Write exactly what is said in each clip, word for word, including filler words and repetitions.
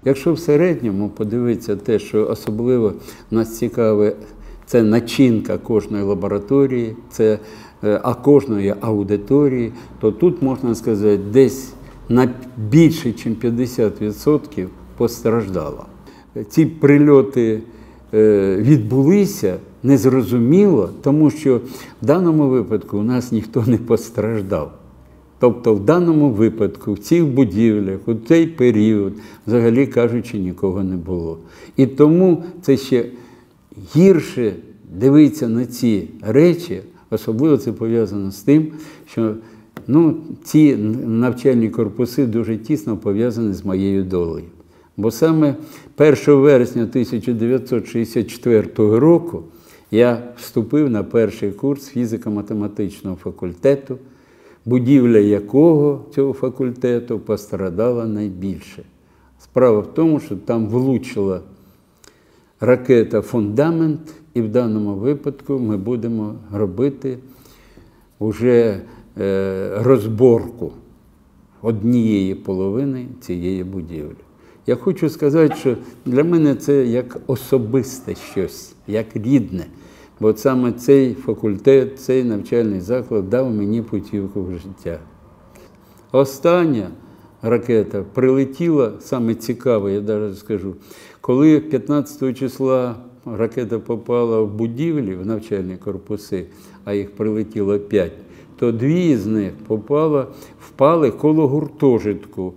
Якщо в середньому подивитися те, що особливо нас цікаве, це начинка кожної лабораторії, це, а кожної аудиторії, то тут, можна сказати, десь на більше, ніж п'ятдесят відсотків постраждало. Ці прильоти відбулися незрозуміло, тому що в даному випадку у нас ніхто не постраждав. Тобто в даному випадку, в цих будівлях, у цей період, взагалі кажучи, нікого не було. І тому це ще гірше дивитися на ці речі, особливо це пов'язано з тим, що ну, ці навчальні корпуси дуже тісно пов'язані з моєю долею. Бо саме першого вересня тисяча дев'ятсот шістдесят четвертого року я вступив на перший курс фізико-математичного факультету, будівля якого, цього факультету, постраждала найбільше. Справа в тому, що там влучила ракета «Фундамент», і в даному випадку ми будемо робити вже розборку однієї половини цієї будівлі. Я хочу сказати, що для мене це як особисте щось, як рідне. Бо саме цей факультет, цей навчальний заклад дав мені путівку в життя. Остання ракета прилетіла, саме цікаве, я навіть скажу, коли п'ятнадцятого числа ракета попала в будівлі, в навчальні корпуси, а їх прилетіло п'ять, то дві з них попали, впали коло гуртожитку.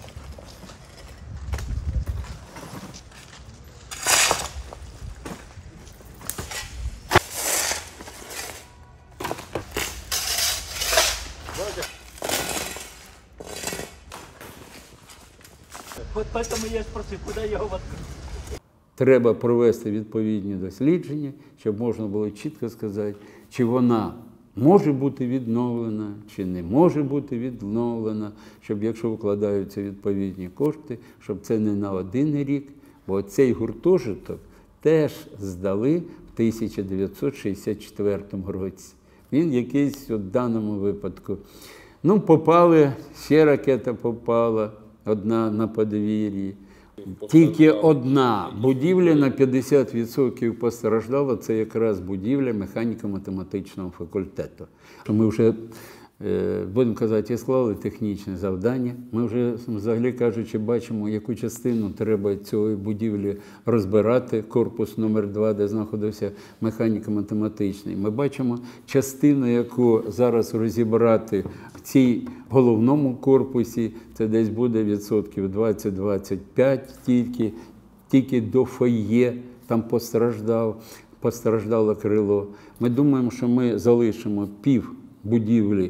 Вот поэтому я спросил, куда я его воткну. Треба провести відповідні дослідження, щоб можна було чітко сказати, чи вона може бути відновлена, чи не може бути відновлена, щоб якщо вкладаються відповідні кошти, щоб це не на один рік, бо цей гуртожиток теж здали в тисяча дев'ятсот шістдесят четвертому році. Він якийсь в даному випадку. Ну, попали, ще ракета попала, одна на подвір'ї. Тільки одна будівля на п'ятдесят відсотків постраждала, це якраз будівля механіко-математичного факультету. Ми вже, будемо казати, і склали технічне завдання. Ми вже, взагалі кажучи, бачимо, яку частину треба цієї будівлі розбирати, корпус номер два, де знаходився механіко-математичний. Ми бачимо частину, яку зараз розібрати в цій головному корпусі, це десь буде відсотків двадцять - двадцять п'ять тільки, тільки до фойє там постраждав, постраждало крило. Ми думаємо, що ми залишимо пів будівлі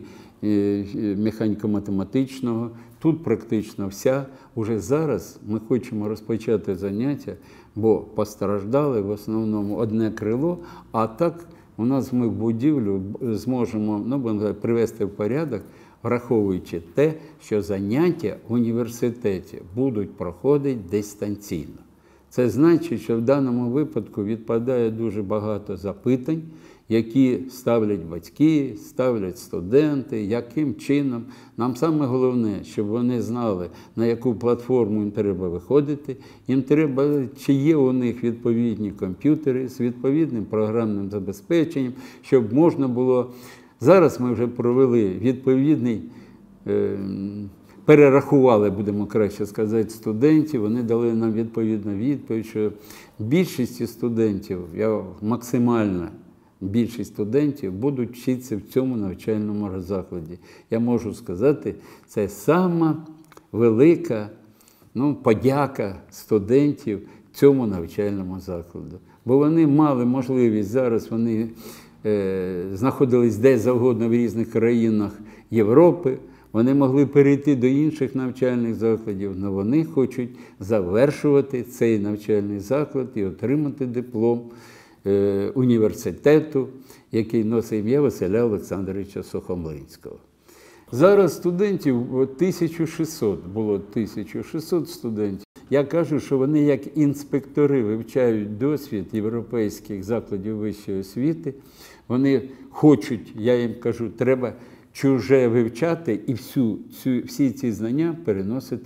механіко-математичного, тут практично вся. Уже зараз ми хочемо розпочати заняття, бо постраждали в основному одне крило, а так у нас ми в будівлю зможемо, ну, будемо сказати, привести в порядок, враховуючи те, що заняття в університеті будуть проходити дистанційно. Це значить, що в даному випадку відпадає дуже багато запитань, які ставлять батьки, ставлять студенти, яким чином. Нам саме головне, щоб вони знали, на яку платформу їм треба виходити, їм треба, чи є у них відповідні комп'ютери з відповідним програмним забезпеченням, щоб можна було. Зараз ми вже провели відповідний, е, перерахували, будемо краще сказати, студентів, вони дали нам відповідну відповідь, що більшість студентів, я максимально більшість студентів будуть вчитися в цьому навчальному закладі. Я можу сказати, це сама велика, ну, подяка студентів цьому навчальному закладу. Бо вони мали можливість, зараз вони е, знаходились де завгодно в різних країнах Європи, вони могли перейти до інших навчальних закладів, але вони хочуть завершувати цей навчальний заклад і отримати диплом університету, який носить ім'я Василя Олександровича Сухомлинського. Зараз студентів тисяча шістсот, було тисяча шістсот студентів. Я кажу, що вони як інспектори вивчають досвід європейських закладів вищої освіти. Вони хочуть, я їм кажу, треба чуже вивчати і всю, всю, всі ці знання переносити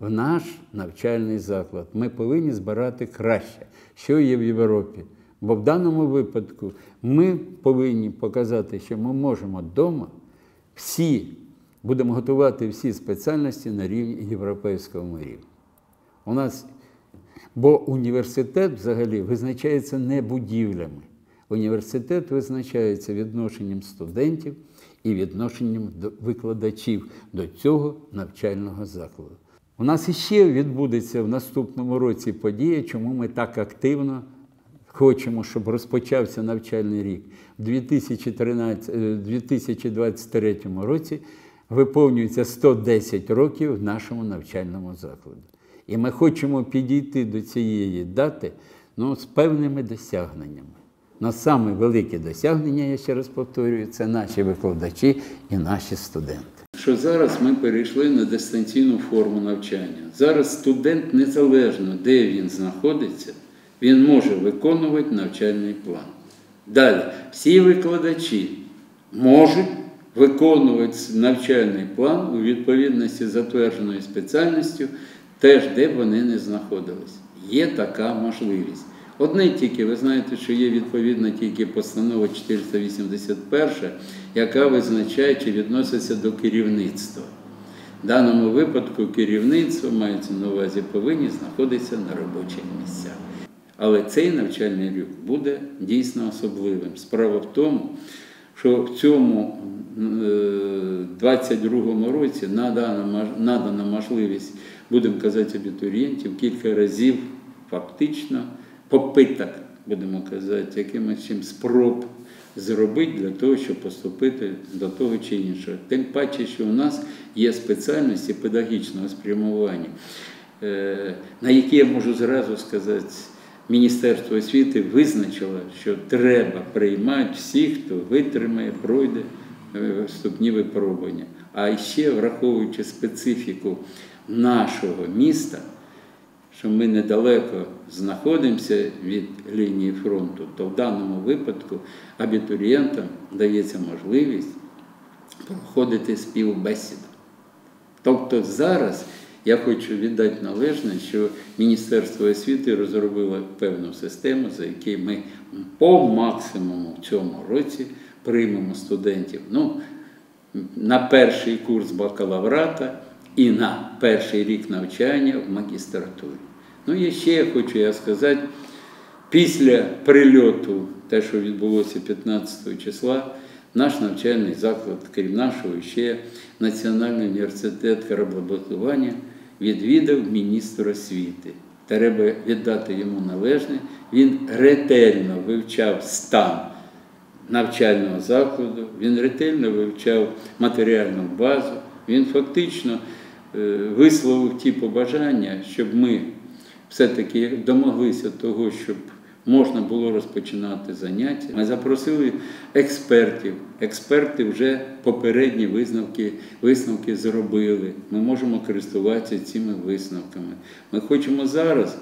в наш навчальний заклад. Ми повинні збирати краще, що є в Європі. Бо в даному випадку ми повинні показати, що ми можемо вдома всі, будемо готувати всі спеціальності на рівні європейського рівня. У нас, бо університет взагалі визначається не будівлями. Університет визначається відношенням студентів і відношенням до викладачів до цього навчального закладу. У нас іще відбудеться в наступному році подія, чому ми так активно хочемо, щоб розпочався навчальний рік. У дві тисячі двадцять третьому році виповнюється сто десять років нашому навчальному закладу. І ми хочемо підійти до цієї дати ну, з певними досягненнями. Но саме велике досягнення, я ще раз повторюю, це наші викладачі і наші студенти. Що зараз ми перейшли на дистанційну форму навчання. Зараз студент, незалежно де він знаходиться, він може виконувати навчальний план. Далі, всі викладачі можуть виконувати навчальний план у відповідності з затвердженою спеціальністю, теж де б вони не знаходились. Є така можливість. Одне тільки, ви знаєте, що є відповідна тільки постанова чотириста вісімдесят перша, яка визначає, чи відноситься до керівництва. В даному випадку керівництво, мається на увазі, повинні знаходитися на робочих місцях. Але цей навчальний рік буде дійсно особливим. Справа в тому, що в цьому двадцять другому році надана, надана можливість, будемо казати, абітурієнтів кілька разів фактично попиток, будемо казати, якимось чим спроб зробити для того, щоб поступити до того чи іншого. Тим паче, що у нас є спеціальності педагогічного спрямування, на які я можу зразу сказати, Міністерство освіти визначило, що треба приймати всіх, хто витримає, пройде вступні випробування. А ще, враховуючи специфіку нашого міста, що ми недалеко знаходимося від лінії фронту, то в даному випадку абітурієнтам дається можливість проходити співбесіду. Тобто зараз я хочу віддати належне, що Міністерство освіти розробило певну систему, за якою ми по максимуму в цьому році приймемо студентів ну, на перший курс бакалаврата і на перший рік навчання в магістратурі. Ну і ще я хочу я сказати, після прильоту, те, що відбулося п'ятнадцятого числа, наш навчальний заклад, крім нашого, ще Національний університет кораблебудування відвідав міністр освіти. Треба віддати йому належне. Він ретельно вивчав стан навчального закладу, він ретельно вивчав матеріальну базу, він фактично висловив ті побажання, щоб ми все-таки домоглися того, щоб можна було розпочинати заняття. Ми запросили експертів. Експерти вже попередні висновки, висновки зробили. Ми можемо користуватися цими висновками. Ми хочемо зараз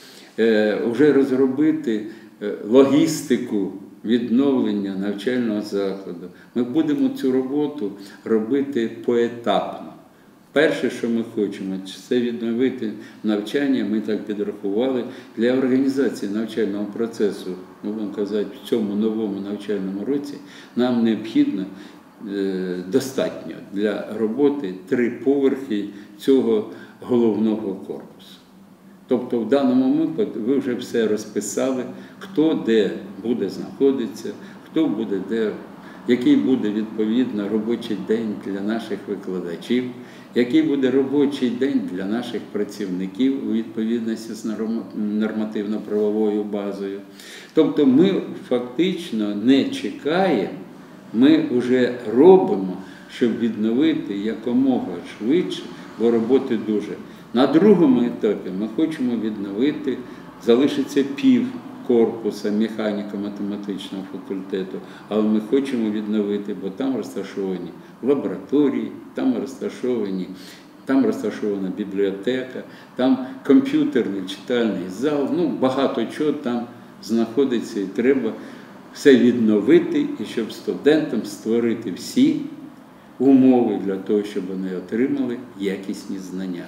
е, вже розробити логістику відновлення навчального закладу. Ми будемо цю роботу робити поетапно. Перше, що ми хочемо, це відновити навчання, ми так підрахували, для організації навчального процесу, можемо казати, в цьому новому навчальному році, нам необхідно е, достатньо для роботи три поверхи цього головного корпусу. Тобто в даному випадку ви вже все розписали, хто де буде знаходитися, хто буде де, який буде відповідно робочий день для наших викладачів, який буде робочий день для наших працівників у відповідності з нормативно-правовою базою. Тобто ми фактично не чекаємо, ми вже робимо, щоб відновити якомога швидше, бо роботи дуже. На другому етапі ми хочемо відновити, залишиться пів корпуса механіко-математичного факультету, але ми хочемо відновити, бо там розташовані лабораторії, там розташовані, там розташована бібліотека, там комп'ютерний читальний зал, ну багато чого там знаходиться і треба все відновити, і щоб студентам створити всі умови для того, щоб вони отримали якісні знання.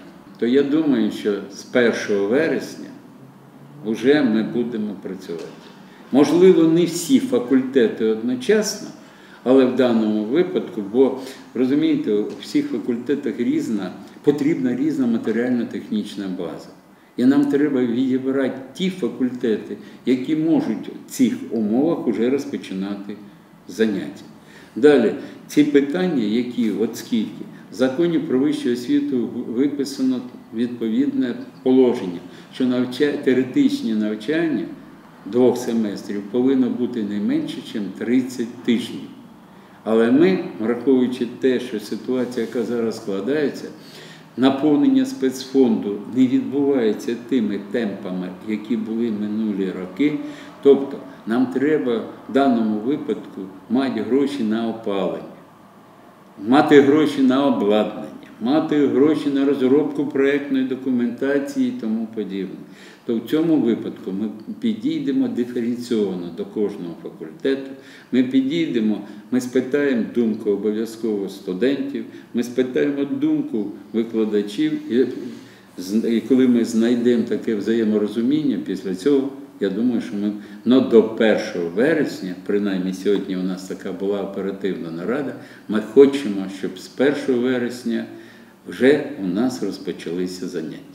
то я думаю, що з першого вересня вже ми будемо працювати. Можливо, не всі факультети одночасно, але в даному випадку, бо, розумієте, у всіх факультетах різна, потрібна різна матеріально-технічна база. І нам треба відібрати ті факультети, які можуть в цих умовах вже розпочинати заняття. Далі, ці питання, які, от скільки, в законі про вищу освіту виписано відповідне положення, що навча... теоретичні навчання двох семестрів повинно бути не менше, ніж тридцять тижнів. Але ми, враховуючи те, що ситуація, яка зараз складається, наповнення спецфонду не відбувається тими темпами, які були минулі роки. Тобто нам треба в даному випадку мати гроші на опалення, мати гроші на обладнання, мати гроші на розробку проєктної документації і тому подібне. То в цьому випадку ми підійдемо диференційовано до кожного факультету, ми підійдемо, ми спитаємо думку обов'язково студентів, ми спитаємо думку викладачів, і, і коли ми знайдемо таке взаєморозуміння, після цього, я думаю, що ми ну, до першого вересня, принаймні сьогодні у нас така була оперативна нарада, ми хочемо, щоб з першого вересня вже у нас розпочалися заняття.